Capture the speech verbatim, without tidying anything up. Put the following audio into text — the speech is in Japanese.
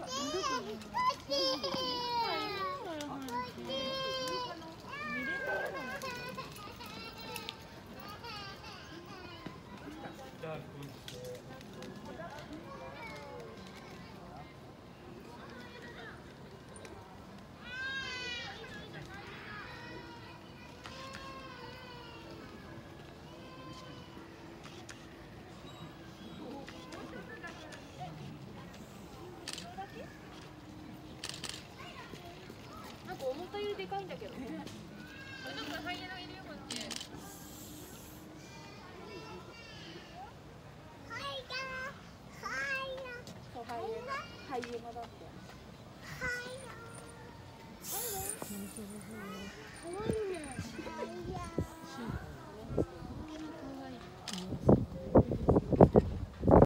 なんか思ったよりでかいんだけど。でもハイエナいるよこっち。ハイエナ、ハイエナ。そうハイエナ、ハイエナだって。ハイエナ。ハイエナ。